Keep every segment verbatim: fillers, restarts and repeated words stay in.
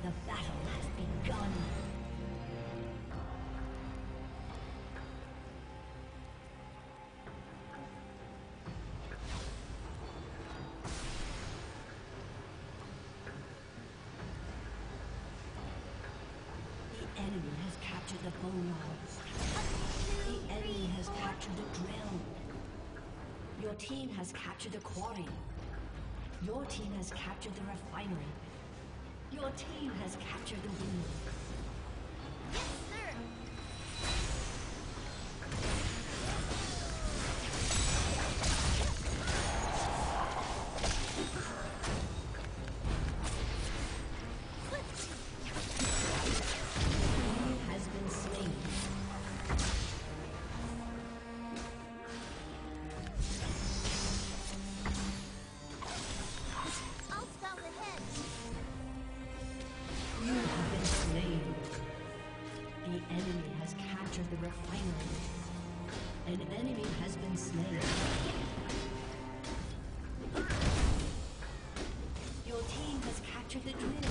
The battle has begun. The enemy has captured the bone walls. The enemy has captured the drill. Your team has captured the quarry. Your team has captured the refinery. Your team has captured the windmill. Yes, sir. He has been slain. I'll scout ahead. You have been slain. The enemy has captured the refinery. An enemy has been slain. Your team has captured the drill.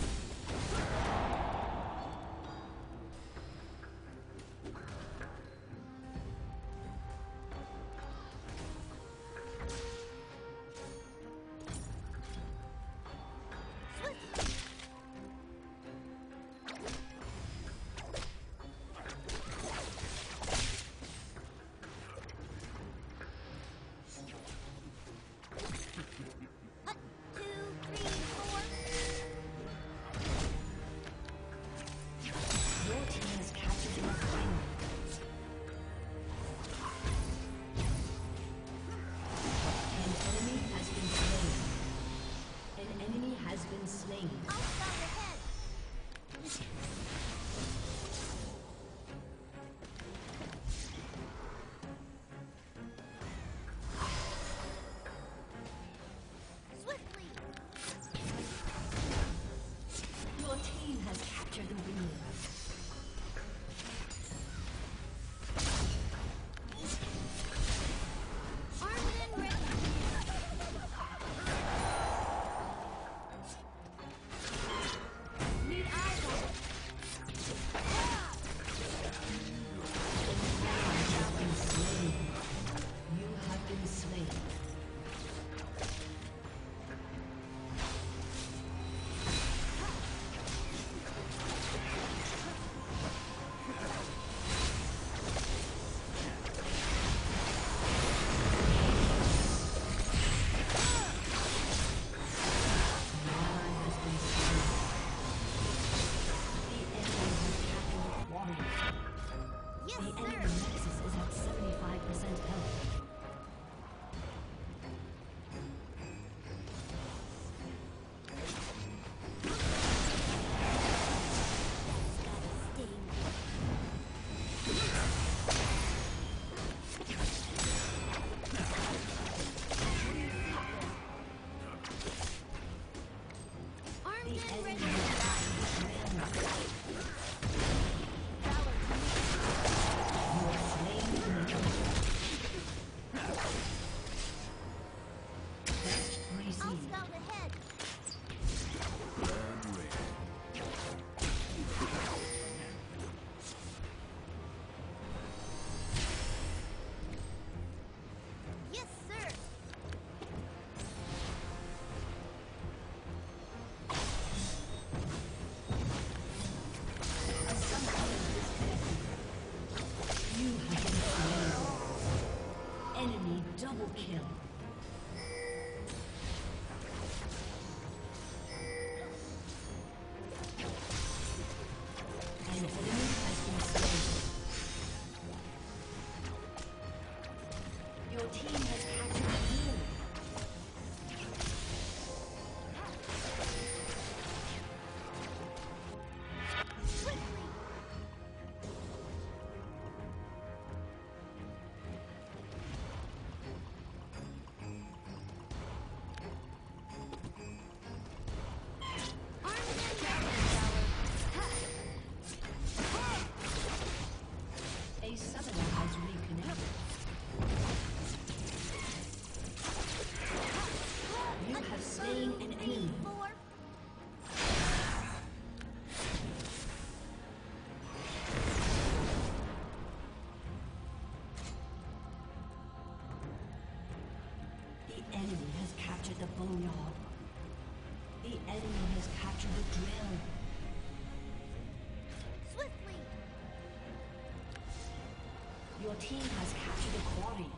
Double kill. An enemy has been slain. Your team has captured the hill. A summoner has reconnected. enemy has captured the boneyard. The enemy has captured the drill. Swiftly. Your team has captured the quarry.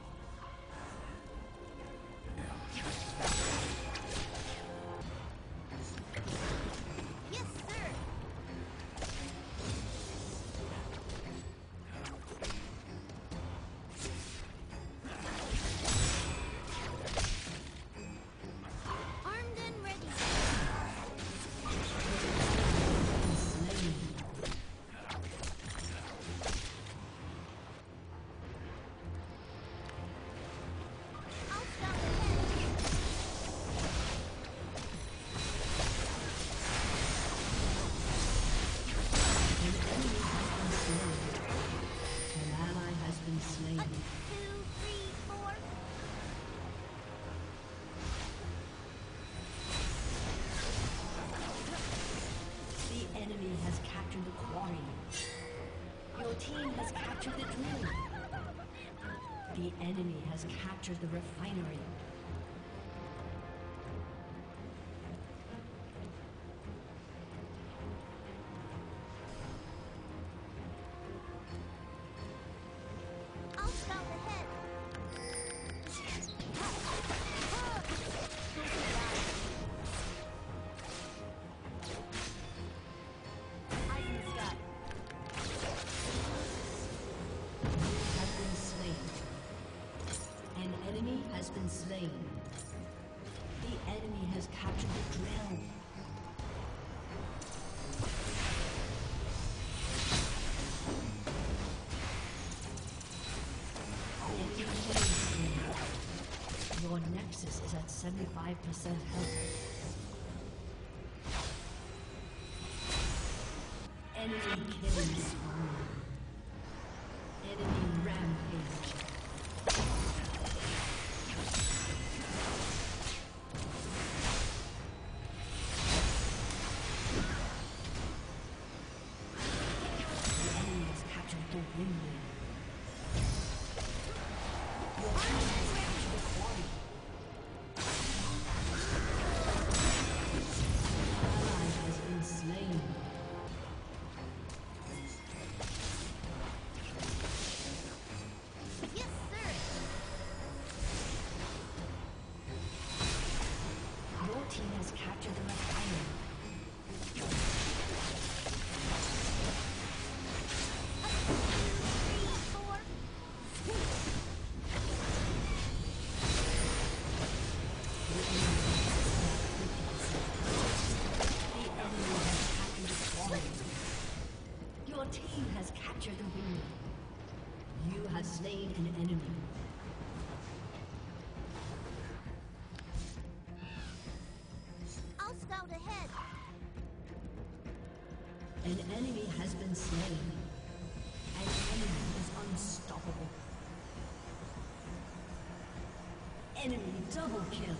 The enemy has captured the refinery. I'll scout ahead. Has been slain. The enemy has captured the drill. Your nexus is at seventy-five percent health. Enemy killing spree. Enemy rampage. Slain an enemy. I'll scout ahead. An enemy has been slain. An enemy is unstoppable. Enemy double kill.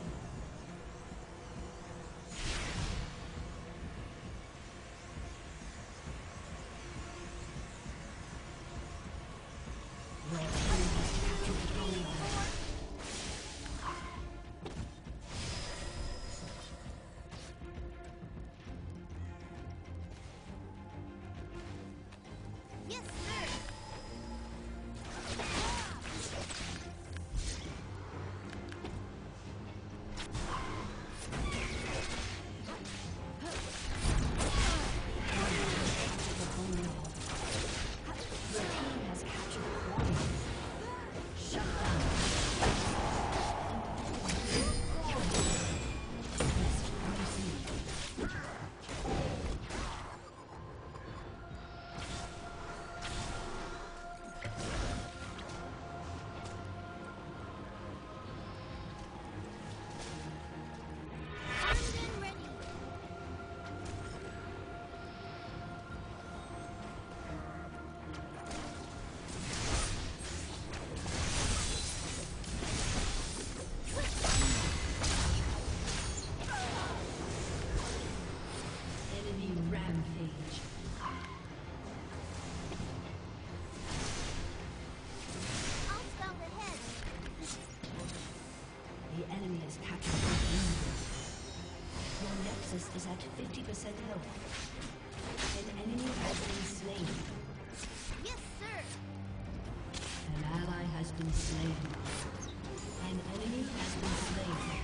enemy has captured the lead. Your Nexus is at fifty percent health. An enemy has been slain. Yes, sir. An ally has been slain. An enemy has been slain.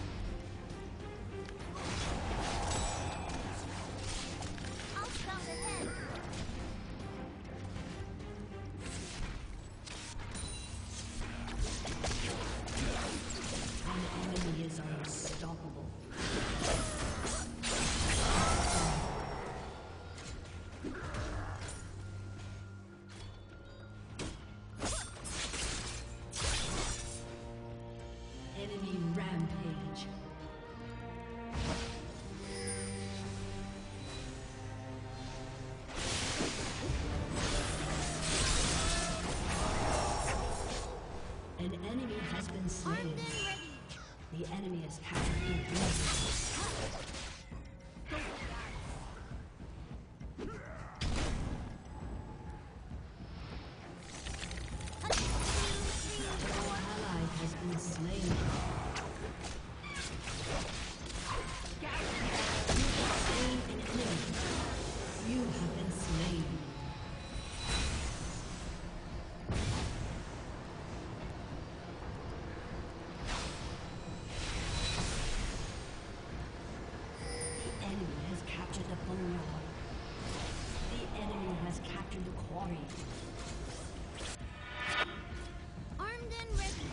I'll scout ahead. An enemy is unstoppable. Enemy rampage. An enemy has been slain. Armed and ready. The enemy has captured the objective. Our ally has been slain. You have slain an enemy. You have been slain. The enemy has captured the boneyard. The enemy has captured the quarry. Armed and ready.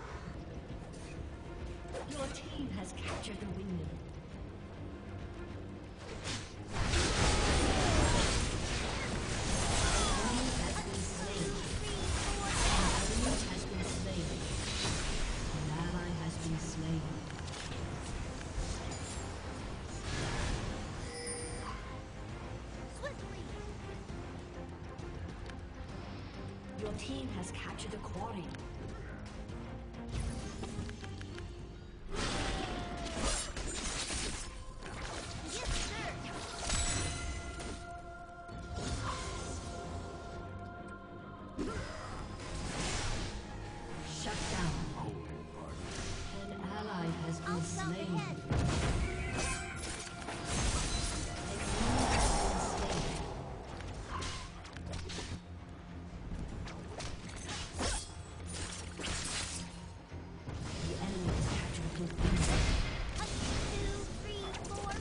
Your team has captured the windmill. An enemy has been slain. An enemy has been slain. An ally has been slain. Swiftly. Your team has captured the quarry. Yes, sir. Shut down. An ally has been I'll scout slain. ahead. An enemy has been slain. The enemy has captured the windmill. One, two, three, four.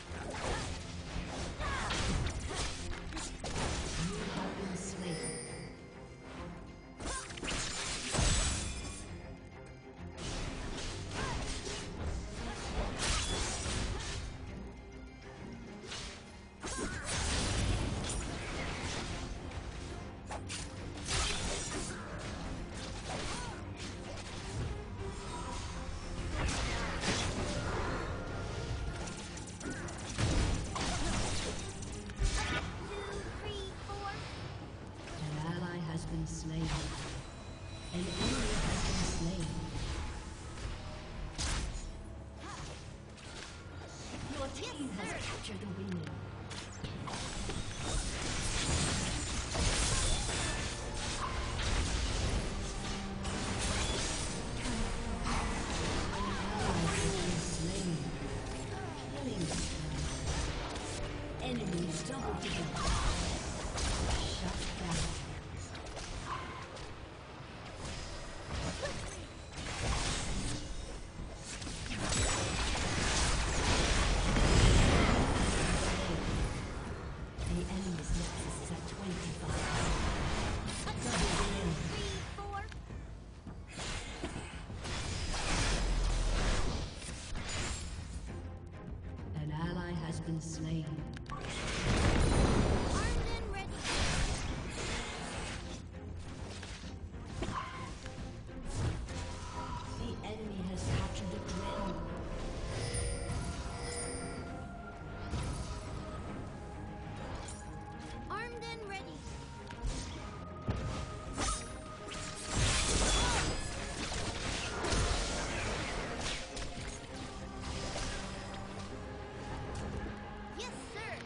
You have been slain. Two, three, four. An ally has been slain. An enemy has been slain. Your team has captured the windmill. An ally has been slain. Killing spree. Enemies double kill. Shut down. The enemy's nexus is at twenty-five. Double kill. Three, four. An ally has been slain. Armed and ready. The enemy has captured the glen. Armed and ready. Yes, sir.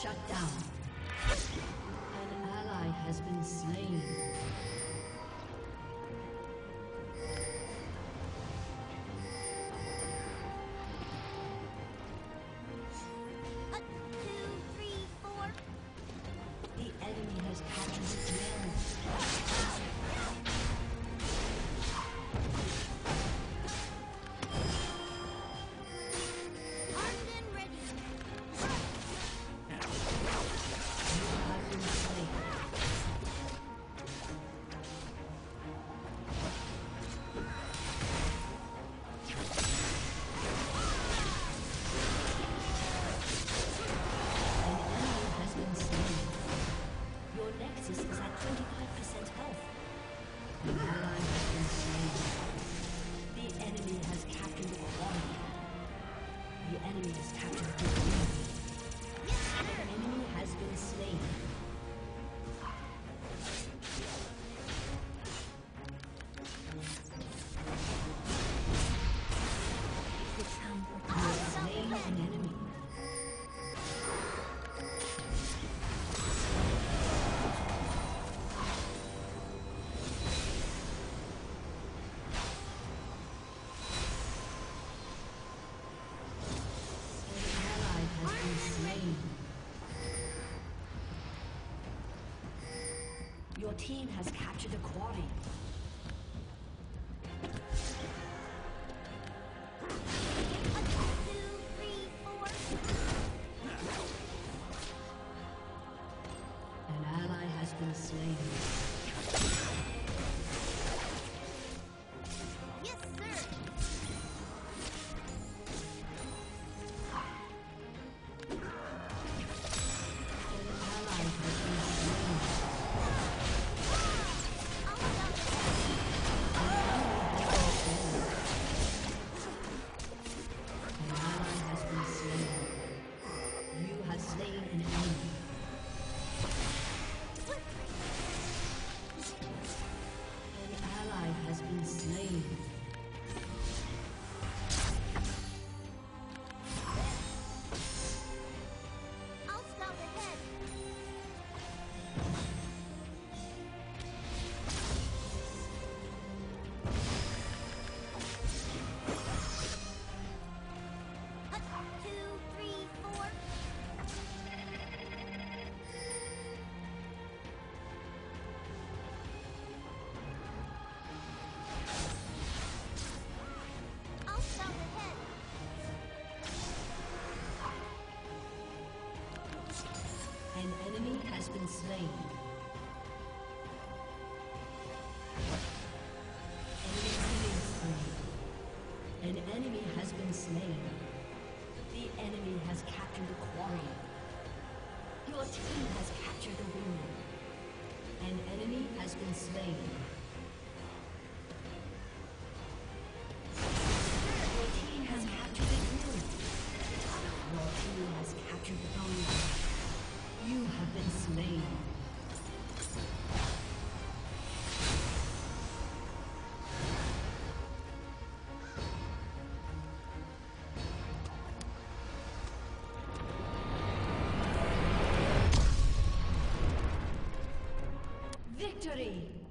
Shut down. An ally has been slain. A two, three, four. The enemy has captured the ground. Armed and ready. You have been slain. An enemy has been slain. Your nexus is at twenty-five percent health. An ally has been slain. The enemy has captured the quarry. The enemy has captured the quarry. An enemy has been slain. You have slain an enemy. An ally has been slain. Your team has captured a quarry. A two, three, four. An ally has been slain. Yes, sir. An ally has been slain. I'll stop it. An ally has been slain. You have slain an enemy. An ally has been slain. I'll stop ahead. A two, three, four. I'll stop ahead. An enemy has been slain. Enemy killing spree. An enemy has been slain. The enemy has captured the quarry. Your team has captured the win. An enemy has been slain. Your team has captured the win. Your team has captured the bone. You have been slain. Victory!